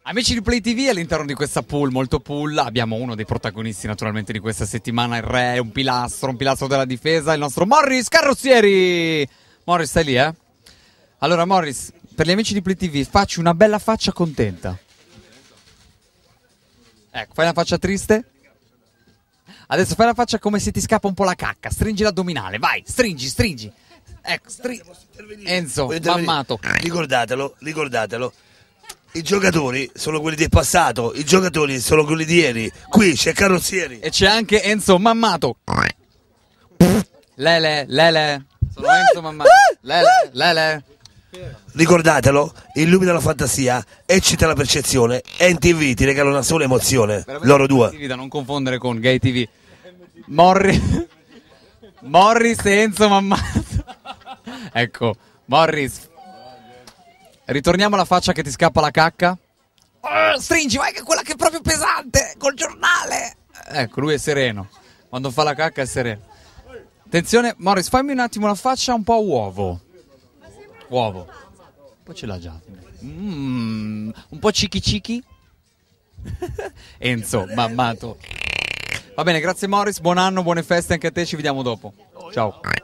Amici di Play TV, all'interno di questa pool molto pool abbiamo uno dei protagonisti naturalmente di questa settimana, il re, un pilastro della difesa, il nostro Morris Carrozzieri. Morris, stai lì, eh? Allora Morris, per gli amici di Play TV facci una bella faccia contenta. Ecco, fai una faccia triste. Adesso fai la faccia come se ti scappa un po' la cacca, stringi l'addominale, vai, stringi. Ecco, Enzo, mammato. Ricordatelo. I giocatori sono quelli del passato, i giocatori sono quelli di ieri. Qui c'è Carrozzieri. E c'è anche Enzo mammato. Lele. Sono Enzo mammato. Lele. Ricordatelo, illumina la fantasia, eccita la percezione. NTV ti regala una sola emozione. Veramente Loro due. TV da non confondere con Gay TV. Morris e Enzo mammato. Ecco, Morris. Ritorniamo alla faccia che ti scappa la cacca. Stringi, vai, che è quella che è proprio pesante, col giornale. Ecco, lui è sereno. Quando fa la cacca è sereno. Attenzione, Morris, fammi un attimo la faccia un po' uovo. Poi ce l'ha già. Un po' cichi. Enzo, mammato. Va bene, grazie Morris, buon anno, buone feste anche a te, ci vediamo dopo. Ciao.